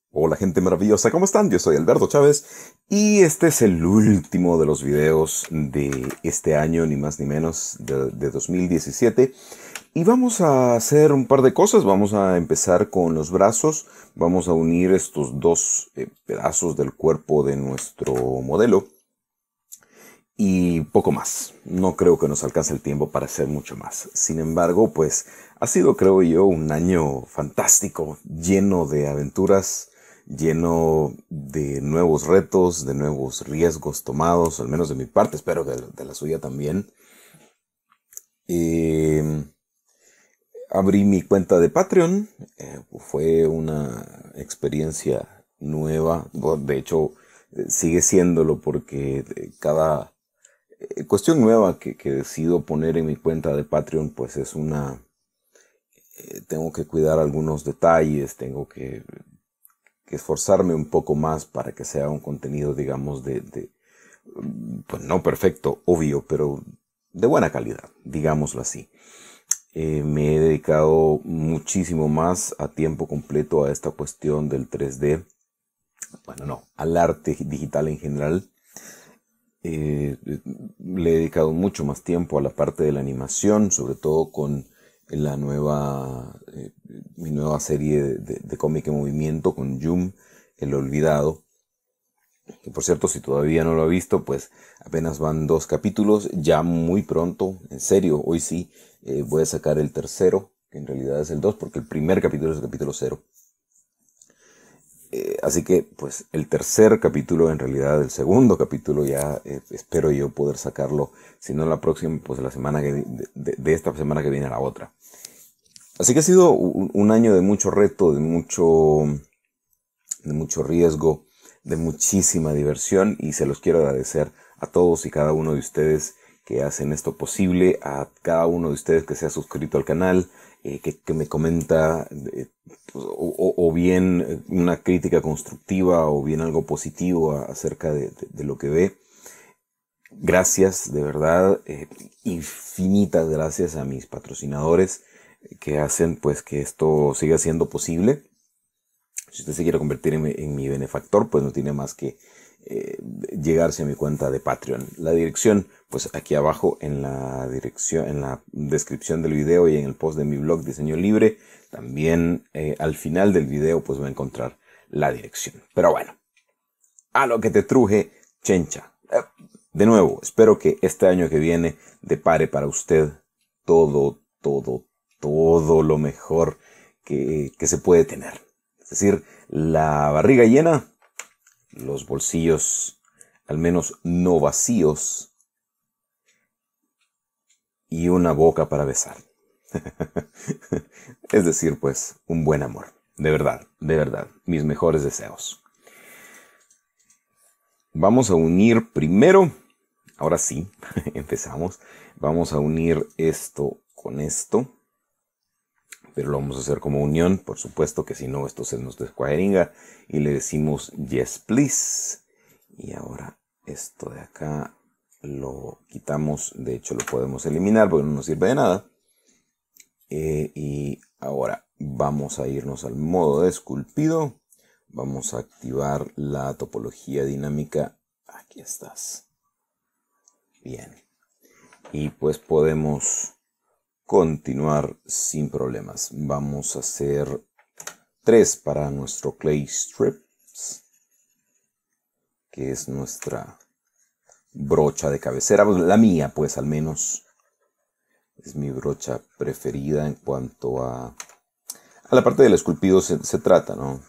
Hola gente maravillosa, ¿cómo están? Yo soy Alberto Chávez y este es el último de los videos de este año, ni más ni menos, de 2017. Y vamos a hacer un par de cosas. Vamos a empezar con los brazos. Vamos a unir estos dos pedazos del cuerpo de nuestro modelo. Y poco más. No creo que nos alcance el tiempo para hacer mucho más. Sin embargo, pues ha sido, creo yo, un año fantástico, lleno de aventuras, lleno de nuevos retos, de nuevos riesgos tomados, al menos de mi parte, espero que de la suya también. Eh, Abrí mi cuenta de Patreon. Fue una experiencia nueva. Bueno, de hecho, sigue siéndolo porque cada cuestión nueva que decido poner en mi cuenta de Patreon, pues es una... tengo que cuidar algunos detalles, tengo que esforzarme un poco más para que sea un contenido, digamos, pues no perfecto, obvio, pero de buena calidad, digámoslo así. Me he dedicado muchísimo más a tiempo completo a esta cuestión del 3D, bueno, no, al arte digital en general. Le he dedicado mucho más tiempo a la parte de la animación, sobre todo con la mi nueva serie de cómic en movimiento con Jum, El Olvidado. Que por cierto, si todavía no lo ha visto, pues apenas van 2 capítulos, ya muy pronto, en serio, hoy sí, voy a sacar el tercero, que en realidad es el 2, porque el primer capítulo es el capítulo 0. Así que, pues, el tercer capítulo, en realidad, el segundo capítulo, ya espero yo poder sacarlo, si no la próxima, pues la semana de esta semana que viene a la otra. Así que ha sido un año de mucho reto, de mucho riesgo, de muchísima diversión, y se los quiero agradecer a todos y cada uno de ustedes que hacen esto posible, a cada uno de ustedes que se ha suscrito al canal, que me comenta o bien una crítica constructiva o bien algo positivo acerca de lo que ve. Gracias, de verdad, infinitas gracias a mis patrocinadores que hacen pues que esto siga siendo posible. Si usted se quiere convertir en mi benefactor, pues no tiene más que llegarse a mi cuenta de Patreon. La dirección, pues aquí abajo en la dirección, en la descripción del video y en el post de mi blog Diseño Libre. También al final del video, pues va a encontrar la dirección. Pero bueno, a lo que te truje, chencha. De nuevo, espero que este año que viene depare para usted todo lo mejor que se puede tener. Es decir, la barriga llena, los bolsillos al menos no vacíos y una boca para besar. Es decir, pues, un buen amor. De verdad, mis mejores deseos. Vamos a unir primero, ahora sí, empezamos. Vamos a unir esto con esto. Pero lo vamos a hacer como unión, por supuesto que si no esto se nos descuadringa y le decimos yes please. Y ahora esto de acá lo quitamos, de hecho lo podemos eliminar porque no nos sirve de nada. Y ahora vamos a irnos al modo de esculpido, vamos a activar la topología dinámica, aquí estás, bien, y pues podemos continuar sin problemas. Vamos a hacer 3 para nuestro clay strips, que es nuestra brocha de cabecera, la mía pues al menos es mi brocha preferida en cuanto a la parte del esculpido se trata, ¿no?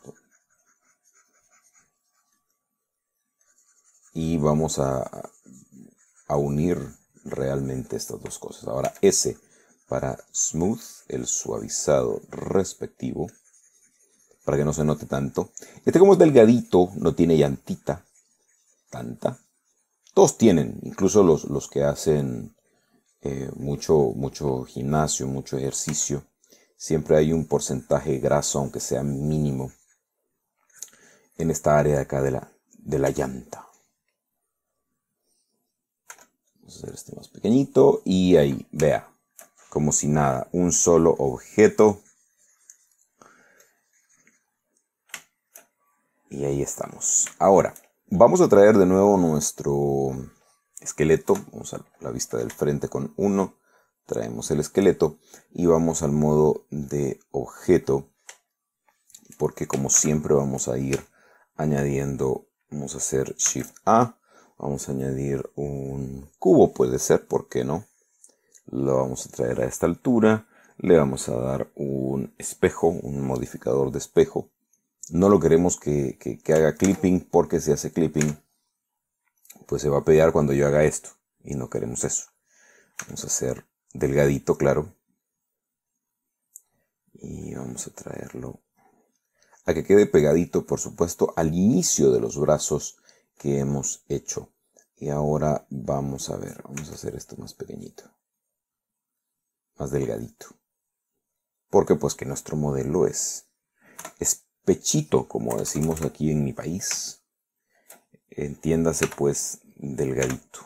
Y vamos a unir realmente estas dos cosas. Ahora S para smooth, el suavizado respectivo, para que no se note tanto. Este como es delgadito, no tiene llantita tanta. Todos tienen, incluso los que hacen mucho gimnasio, mucho ejercicio. Siempre hay un porcentaje graso, aunque sea mínimo, en esta área de acá de la llanta. Vamos a hacer este más pequeñito y ahí, vea, como si nada, un solo objeto Y ahí estamos. Ahora, vamos a traer de nuevo nuestro esqueleto. Vamos a la vista del frente con 1. Traemos el esqueleto y vamos al modo de objeto. Porque como siempre vamos a ir añadiendo, vamos a hacer Shift A. Vamos a añadir un cubo, puede ser, ¿por qué no? Lo vamos a traer a esta altura. Le vamos a dar un espejo, un modificador de espejo. No lo queremos que haga clipping, porque si hace clipping, pues se va a pegar cuando yo haga esto. Y no queremos eso. Vamos a hacer delgadito, claro. Y vamos a traerlo a que quede pegadito, por supuesto, al inicio de los brazos que hemos hecho. Y ahora vamos a ver, vamos a hacer esto más pequeñito. Más delgadito. Porque pues que nuestro modelo es pechito, como decimos aquí en mi país. Entiéndase pues delgadito.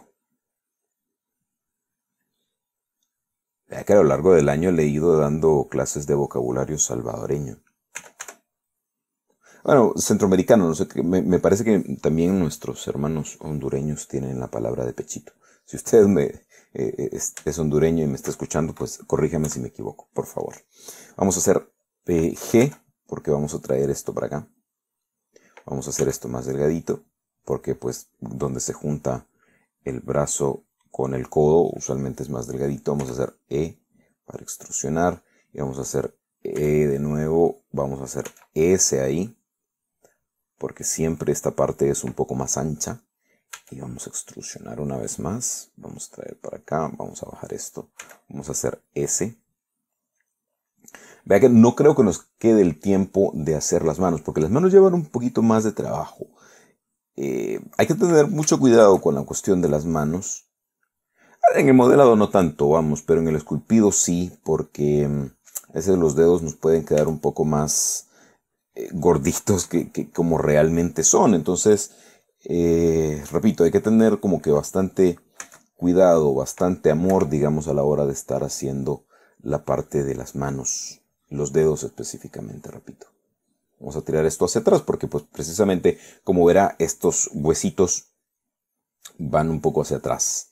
Ya que a lo largo del año he ido dando clases de vocabulario salvadoreño. Bueno, centroamericano, no sé, me parece que también nuestros hermanos hondureños tienen la palabra de pechito. Si usted es hondureño y me está escuchando, pues corríjame si me equivoco, por favor. Vamos a hacer G, porque vamos a traer esto para acá. Vamos a hacer esto más delgadito, porque pues donde se junta el brazo con el codo, usualmente es más delgadito. Vamos a hacer E para extrusionar. Y vamos a hacer E de nuevo. Vamos a hacer S ahí, porque siempre esta parte es un poco más ancha. Y vamos a extrusionar una vez más. Vamos a traer para acá. Vamos a bajar esto. Vamos a hacer S. Vea que no creo que nos quede el tiempo de hacer las manos, porque las manos llevan un poquito más de trabajo. Hay que tener mucho cuidado con la cuestión de las manos. En el modelado no tanto, vamos, pero en el esculpido sí, porque a veces los dedos nos pueden quedar un poco más gorditos que como realmente son. Entonces, repito, hay que tener como que bastante cuidado, bastante amor, digamos, a la hora de estar haciendo la parte de las manos, los dedos específicamente, repito. Vamos a tirar esto hacia atrás porque pues precisamente, como verá, estos huesitos van un poco hacia atrás.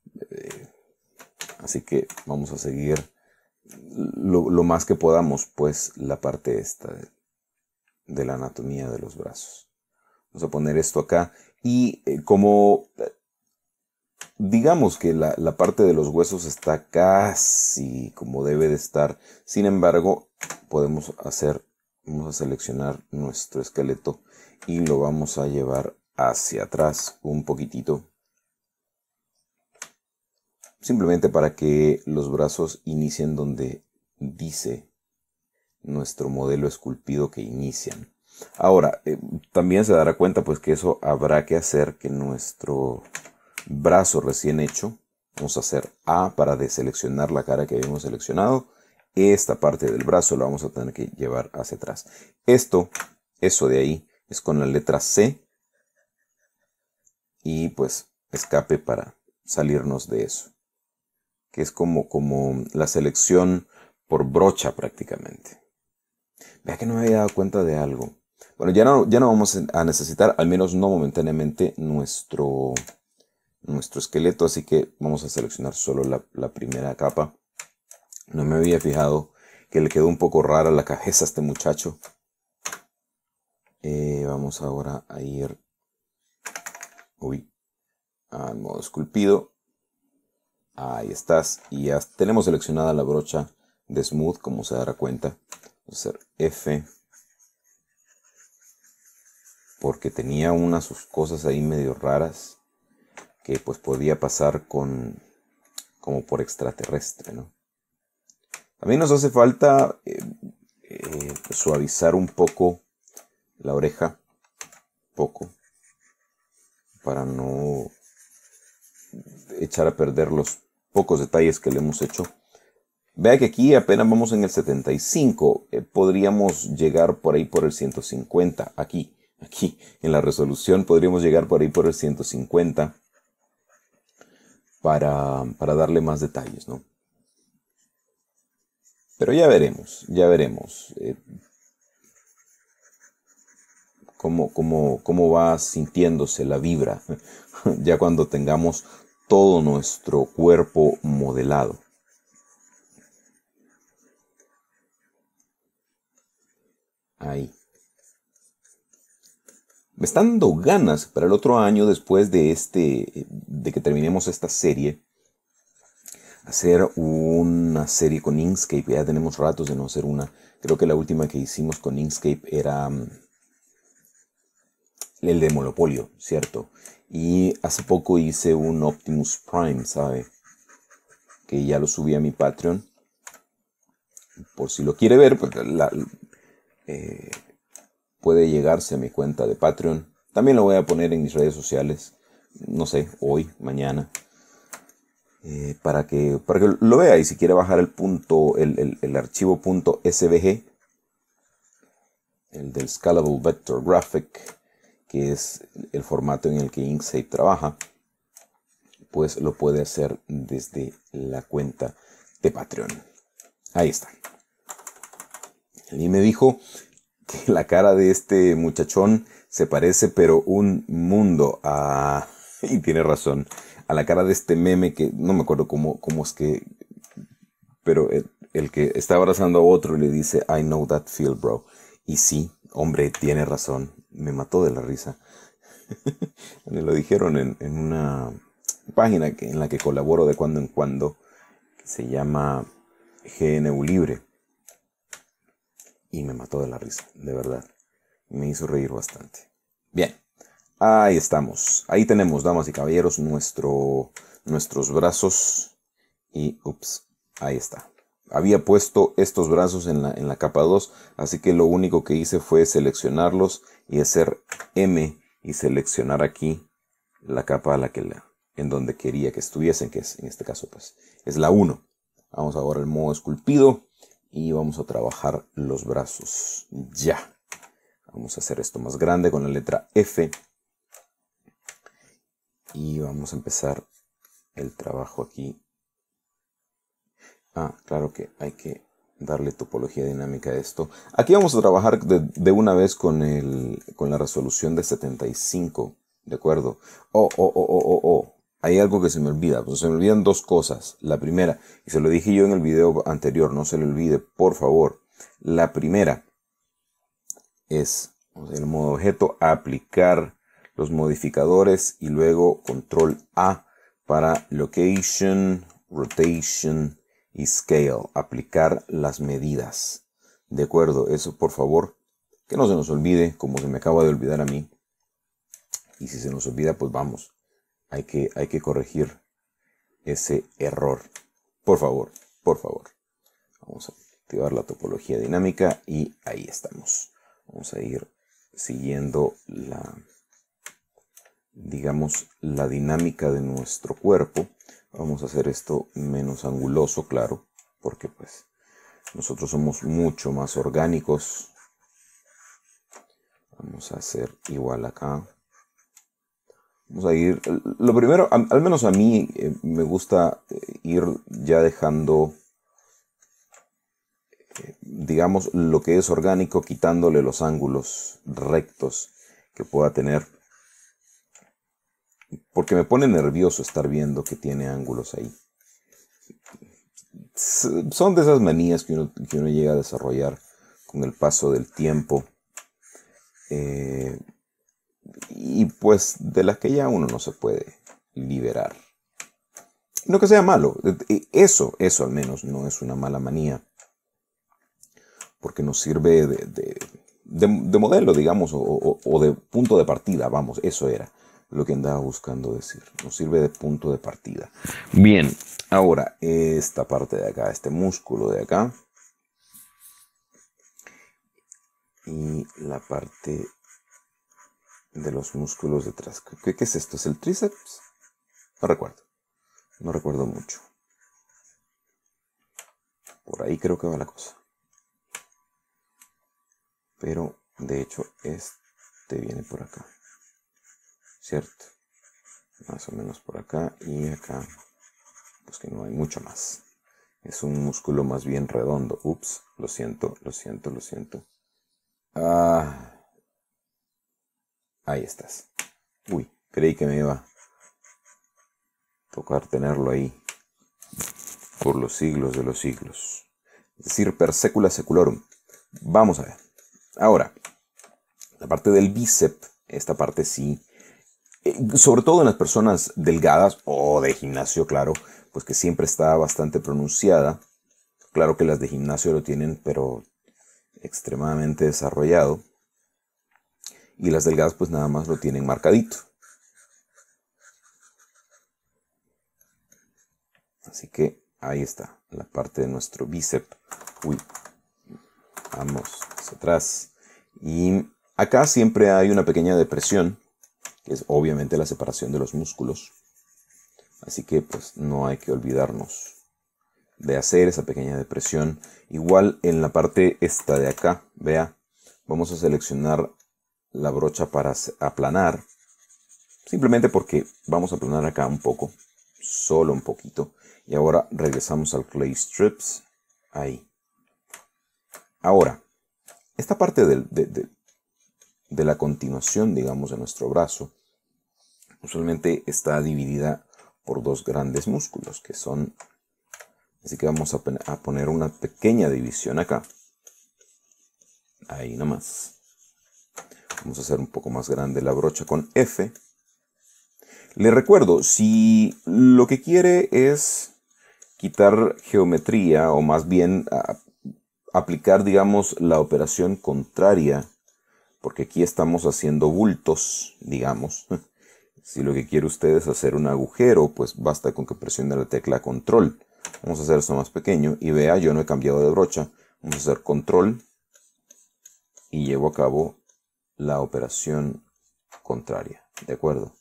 Así que vamos a seguir lo más que podamos, pues, la parte esta de la anatomía de los brazos. Vamos a poner esto acá y como digamos que la parte de los huesos está casi como debe de estar. Sin embargo, vamos a seleccionar nuestro esqueleto y lo vamos a llevar hacia atrás un poquitito. Simplemente para que los brazos inicien donde dice nuestro modelo esculpido que inician. Ahora, también se dará cuenta pues que eso habrá que hacer que nuestro brazo recién hecho, vamos a hacer A para deseleccionar la cara que habíamos seleccionado. Esta parte del brazo la vamos a tener que llevar hacia atrás. Eso de ahí es con la letra C y pues escape para salirnos de eso, que es como la selección por brocha prácticamente. Vea que no me había dado cuenta de algo. Bueno, ya no vamos a necesitar, al menos no momentáneamente, nuestro esqueleto, así que vamos a seleccionar solo la primera capa. No me había fijado que le quedó un poco rara la cabeza a este muchacho. Vamos ahora a ir al modo esculpido. Ahí estás. Y ya tenemos seleccionada la brocha de Smooth, como se dará cuenta. Vamos a hacer F. Porque tenía unas cosas ahí medio raras que pues podía pasar como por extraterrestre, ¿no? También nos hace falta suavizar un poco la oreja, para no echar a perder los pocos detalles que le hemos hecho. Vea que aquí apenas vamos en el 75, podríamos llegar por ahí por el 150, aquí en la resolución podríamos llegar por ahí por el 150 para darle más detalles, ¿no? Pero ya veremos. cómo va sintiéndose la vibra ya cuando tengamos todo nuestro cuerpo modelado. Ahí. Me están dando ganas para el otro año, después de que terminemos esta serie, hacer una serie con Inkscape. Ya tenemos ratos de no hacer una. Creo que la última que hicimos con Inkscape era el de Monopolio, ¿cierto? Y hace poco hice un Optimus Prime, ¿sabe? Que ya lo subí a mi Patreon. Por si lo quiere ver, pues puede llegarse a mi cuenta de Patreon. También lo voy a poner en mis redes sociales. No sé, hoy, mañana. Para que lo vea, y si quiere bajar el archivo .svg, el del Scalable Vector Graphic, que es el formato en el que Inkscape trabaja, pues lo puede hacer desde la cuenta de Patreon. Ahí está. Y me dijo que la cara de este muchachón se parece pero un mundo a... Y tiene razón. A la cara de este meme que no me acuerdo cómo es que... Pero el que está abrazando a otro y le dice, I know that feel, bro. Y sí, hombre, tiene razón. Me mató de la risa. Me lo dijeron en una página en la que colaboro de cuando en cuando, que se llama GNU Libre. Y me mató de la risa, de verdad. Me hizo reír bastante. Bien, ahí estamos. Ahí tenemos, damas y caballeros, nuestros brazos. Y, ups, ahí está. Había puesto estos brazos en la capa 2, así que lo único que hice fue seleccionarlos y hacer M y seleccionar aquí la capa en donde quería que estuviesen, que es, en este caso, pues, es la 1. Vamos ahora al modo esculpido y vamos a trabajar los brazos. Ya. Vamos a hacer esto más grande con la letra F. Y vamos a empezar el trabajo aquí. Claro que hay que darle topología dinámica a esto. Aquí vamos a trabajar de una vez con la resolución de 75. ¿De acuerdo? Hay algo que se me olvida. Pues se me olvidan dos cosas. La primera, y se lo dije yo en el video anterior, no se le olvide, por favor. La primera es, el modo objeto, aplicar los modificadores y luego control A para location, rotation y scale. Aplicar las medidas. ¿De acuerdo? Eso, por favor, que no se nos olvide, como se me acaba de olvidar a mí. Y si se nos olvida, pues vamos. Hay que corregir ese error. Por favor, por favor. Vamos a activar la topología dinámica y ahí estamos. Vamos a ir siguiendo digamos, la dinámica de nuestro cuerpo. Vamos a hacer esto menos anguloso, claro, porque pues nosotros somos mucho más orgánicos. Vamos a hacer igual acá. Vamos a ir, lo primero, al menos a mí me gusta ir ya dejando, digamos, lo que es orgánico, quitándole los ángulos rectos que pueda tener. Porque me pone nervioso estar viendo que tiene ángulos ahí. Son de esas manías que uno llega a desarrollar con el paso del tiempo. Y pues de las que ya uno no se puede liberar. No que sea malo. Eso al menos no es una mala manía. Porque nos sirve de modelo, digamos, o de punto de partida. Vamos, eso era lo que andaba buscando decir. Nos sirve de punto de partida. Bien, ahora esta parte de acá, este músculo de acá. Y la parte de los músculos detrás. ¿Qué es esto? ¿Es el tríceps? No recuerdo. No recuerdo mucho. Por ahí creo que va la cosa. Pero de hecho este viene por acá. ¿Cierto? Más o menos por acá y acá. Pues que no hay mucho más. Es un músculo más bien redondo. Ups, lo siento. Ahí estás. Uy, creí que me iba a tocar tenerlo ahí por los siglos de los siglos. Es decir, per secula seculorum. Vamos a ver. Ahora, la parte del bíceps, esta parte sí, sobre todo en las personas delgadas o de gimnasio, claro, pues que siempre está bastante pronunciada. Claro que las de gimnasio lo tienen, pero extremadamente desarrollado. Y las delgadas pues nada más lo tienen marcadito. Así que ahí está, la parte de nuestro bíceps. Uy, vamos hacia atrás. Y acá siempre hay una pequeña depresión, que es obviamente la separación de los músculos. Así que pues no hay que olvidarnos de hacer esa pequeña depresión. Igual en la parte esta de acá, vea, vamos a seleccionar la brocha para aplanar. Simplemente porque vamos a aplanar acá un poco, solo un poquito. Y ahora regresamos al clay strips, ahí. Ahora, esta parte de la continuación, digamos, de nuestro brazo, usualmente está dividida por dos grandes músculos, que son... Así que vamos a poner una pequeña división acá. Ahí nomás. Vamos a hacer un poco más grande la brocha con F. Le recuerdo, si lo que quiere es quitar geometría, o más bien aplicar, digamos, la operación contraria, porque aquí estamos haciendo bultos, digamos. Si lo que quiere usted es hacer un agujero, pues basta con que presione la tecla control. Vamos a hacer esto más pequeño y vea, yo no he cambiado de brocha. Vamos a hacer control y llevo a cabo la operación contraria. ¿De acuerdo?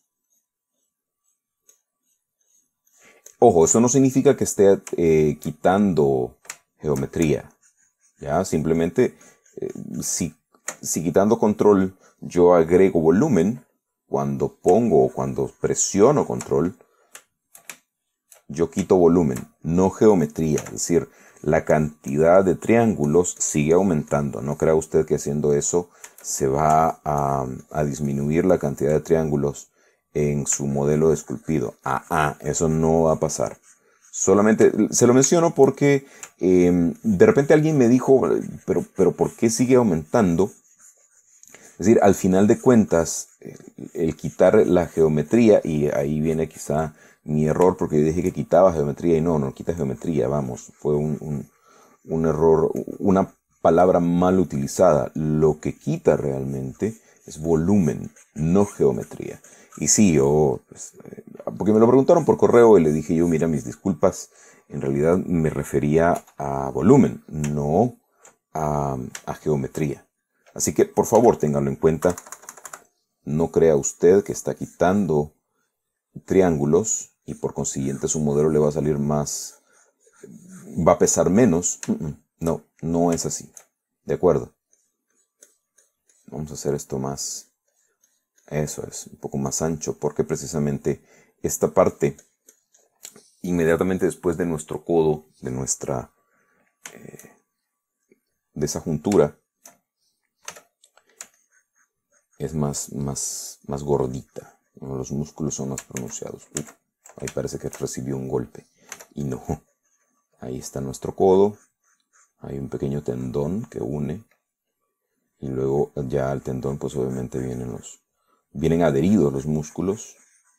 Ojo, eso no significa que esté quitando geometría. ¿Ya? Simplemente, si quitando control yo agrego volumen, cuando pongo o cuando presiono control, yo quito volumen, no geometría. Es decir, la cantidad de triángulos sigue aumentando. No crea usted que haciendo eso se va a disminuir la cantidad de triángulos en su modelo de esculpido. Eso no va a pasar. Solamente se lo menciono porque de repente alguien me dijo, pero ¿por qué sigue aumentando? Es decir, al final de cuentas, el quitar la geometría, y ahí viene quizá mi error, porque yo dije que quitaba geometría y no quita geometría, vamos, fue un error, una palabra mal utilizada. Lo que quita realmente es volumen, no geometría. Y sí, pues, porque me lo preguntaron por correo y le dije yo, mira, mis disculpas, en realidad me refería a volumen, no a geometría. Así que, por favor, ténganlo en cuenta. No crea usted que está quitando triángulos y por consiguiente su modelo le va a salir más, va a pesar menos. No, no es así. ¿De acuerdo? Vamos a hacer esto más, eso es, un poco más ancho, porque precisamente esta parte, inmediatamente después de nuestro codo, de nuestra, de esa juntura, es más gordita. Los músculos son más pronunciados. Ahí parece que recibió un golpe. Y no. Ahí está nuestro codo. Hay un pequeño tendón que une. Y luego ya al tendón pues obviamente vienen adheridos los músculos.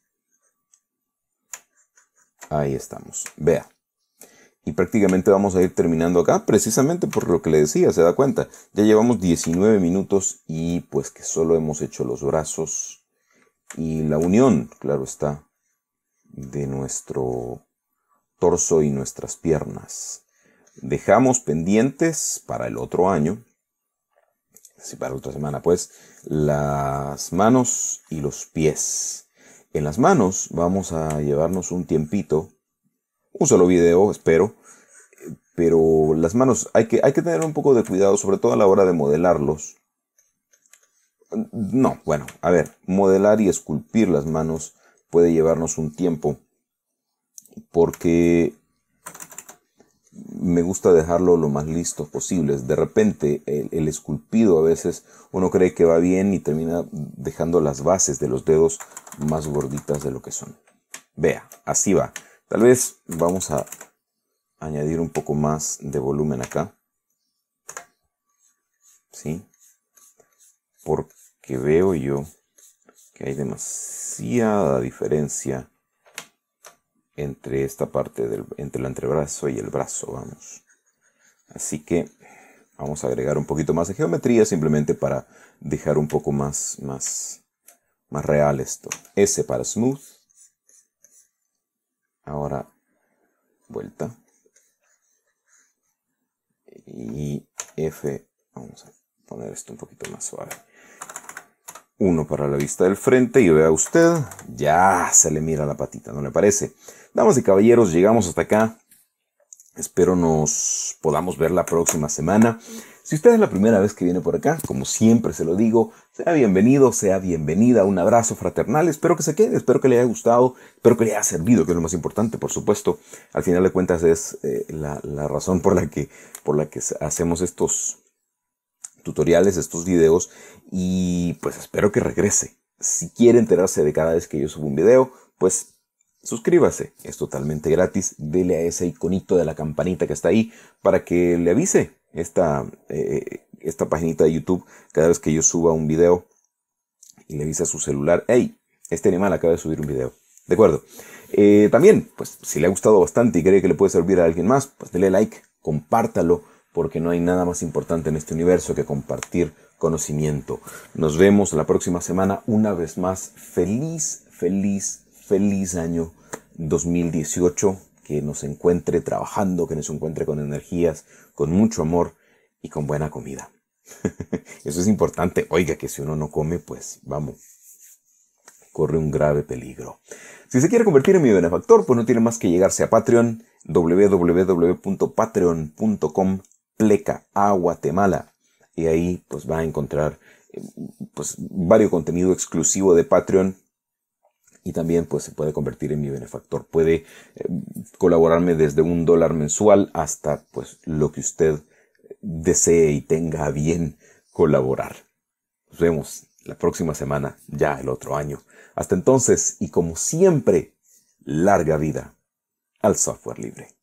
Ahí estamos. Vea. Y prácticamente vamos a ir terminando acá, precisamente por lo que le decía, se da cuenta. Ya llevamos 19 minutos y pues que solo hemos hecho los brazos y la unión, claro está, de nuestro torso y nuestras piernas. Dejamos pendientes para el otro año, así para la otra semana, pues, las manos y los pies. En las manos vamos a llevarnos un tiempito, un solo video, espero. Pero las manos hay que tener un poco de cuidado, sobre todo a la hora de modelarlos. No, bueno, a ver, modelar y esculpir las manos puede llevarnos un tiempo, porque me gusta dejarlo lo más listo posible. De repente el esculpido a veces uno cree que va bien y termina dejando las bases de los dedos más gorditas de lo que son. Vea, así va. Tal vez vamos a añadir un poco más de volumen acá. ¿Sí? Porque veo yo que hay demasiada diferencia entre esta parte entre el antebrazo y el brazo, vamos. Así que vamos a agregar un poquito más de geometría simplemente para dejar un poco más real esto. S para smooth. Ahora vuelta. Y F, vamos a poner esto un poquito más suave. 1 para la vista del frente y vea usted, ya se le mira la patita, ¿no le parece? Damas y caballeros, llegamos hasta acá. Espero nos podamos ver la próxima semana. Si usted es la primera vez que viene por acá, como siempre se lo digo, sea bienvenido, sea bienvenida, un abrazo fraternal, espero que se quede, espero que le haya gustado, espero que le haya servido, que es lo más importante, por supuesto. Al final de cuentas es la razón por la que hacemos estos tutoriales, estos videos, y pues espero que regrese. Si quiere enterarse de cada vez que yo subo un video, pues suscríbase, es totalmente gratis. Dele a ese iconito de la campanita que está ahí para que le avise esta paginita de YouTube cada vez que yo suba un video, y le avise a su celular: hey, este animal acaba de subir un video. ¿De acuerdo? También, pues si le ha gustado bastante y cree que le puede servir a alguien más, pues dele like, compártalo, porque no hay nada más importante en este universo que compartir conocimiento. Nos vemos la próxima semana. Una vez más, feliz año 2018. Que nos encuentre trabajando, que nos encuentre con energías, con mucho amor y con buena comida. Eso es importante. Oiga, que si uno no come, pues vamos, corre un grave peligro. Si se quiere convertir en mi benefactor, pues no tiene más que llegarse a Patreon, www.patreon.com/Guatemala, y ahí pues va a encontrar pues varios contenido exclusivo de Patreon, y también pues se puede convertir en mi benefactor. Puede colaborarme desde $1 mensual hasta pues lo que usted desee y tenga a bien colaborar. Nos vemos la próxima semana, ya el otro año. Hasta entonces, y como siempre, larga vida al software libre.